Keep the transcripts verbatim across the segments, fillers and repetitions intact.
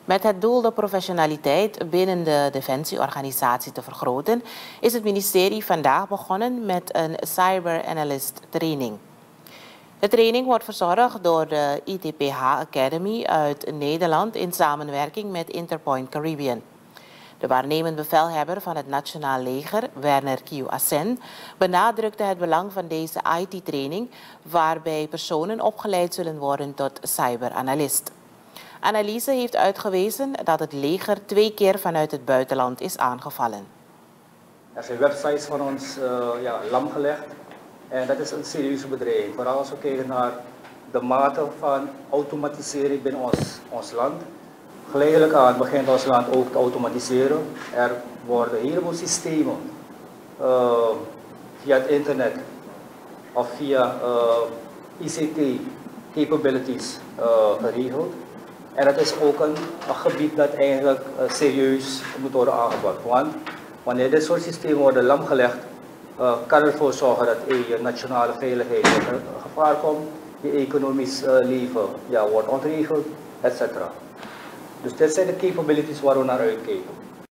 Met het doel de professionaliteit binnen de defensieorganisatie te vergroten, is het ministerie vandaag begonnen met een cyber analyst training. De training wordt verzorgd door de I T P H Academy uit Nederland in samenwerking met Interpoint Caribbean. De waarnemend bevelhebber van het Nationaal Leger, Werner Kiu Assen, benadrukte het belang van deze I T-training, waarbij personen opgeleid zullen worden tot cyberanalist. Analyse heeft uitgewezen dat het leger twee keer vanuit het buitenland is aangevallen. Er zijn websites van ons uh, ja, lamgelegd en dat is een serieuze bedreiging. Vooral als we kijken naar de mate van automatisering binnen ons, ons land. Geleidelijk aan begint ons land ook te automatiseren. Er worden een heleboel systemen uh, via het internet of via uh, I C T capabilities uh, geregeld. En dat is ook een, een gebied dat eigenlijk uh, serieus moet worden aangepakt. Want wanneer dit soort systemen worden lamgelegd, uh, kan ervoor zorgen dat uh, je nationale veiligheid in gevaar komt, je economisch uh, leven ja, wordt ontregeld, et cetera. Dus dit zijn de capabilities waar we naar uitkijken.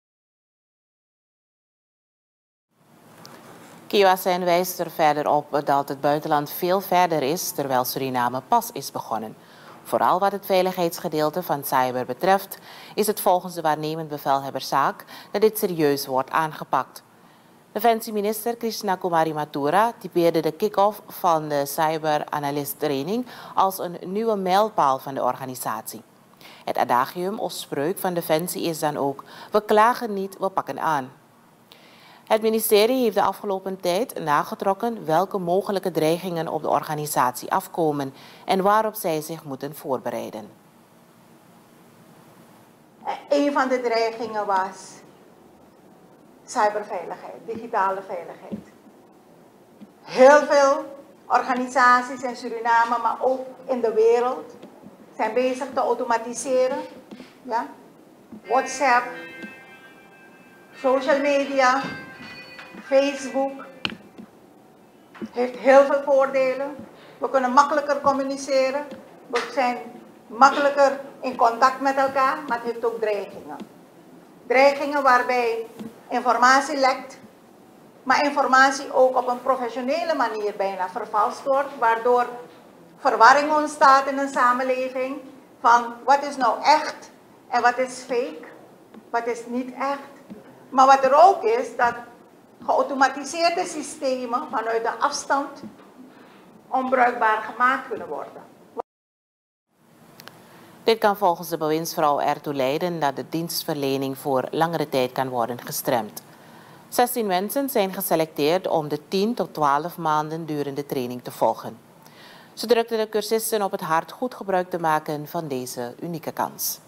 Kiu Assen wijst er verder op dat het buitenland veel verder is, terwijl Suriname pas is begonnen. Vooral wat het veiligheidsgedeelte van cyber betreft, is het volgens de waarnemend bevelhebber zaak dat dit serieus wordt aangepakt. Defensieminister Krishna Kumari Mathura typeerde de kick-off van de cyberanalist training als een nieuwe mijlpaal van de organisatie. Het adagium of spreuk van Defensie is dan ook: we klagen niet, we pakken aan. Het ministerie heeft de afgelopen tijd nagetrokken welke mogelijke dreigingen op de organisatie afkomen en waarop zij zich moeten voorbereiden. Een van de dreigingen was cyberveiligheid, digitale veiligheid. Heel veel organisaties in Suriname, maar ook in de wereld, zijn bezig te automatiseren. Ja? WhatsApp, social media, Facebook heeft heel veel voordelen. We kunnen makkelijker communiceren, we zijn makkelijker in contact met elkaar, maar het heeft ook dreigingen. Dreigingen waarbij informatie lekt, maar informatie ook op een professionele manier bijna vervalst wordt, waardoor verwarring ontstaat in een samenleving van wat is nou echt en wat is fake, wat is niet echt. Maar wat er ook is, dat geautomatiseerde systemen vanuit de afstand onbruikbaar gemaakt kunnen worden. Dit kan volgens de bewindsvrouw ertoe leiden dat de dienstverlening voor langere tijd kan worden gestremd. zestien mensen zijn geselecteerd om de tien tot twaalf maanden durende training te volgen. Ze drukten de cursisten op het hart goed gebruik te maken van deze unieke kans.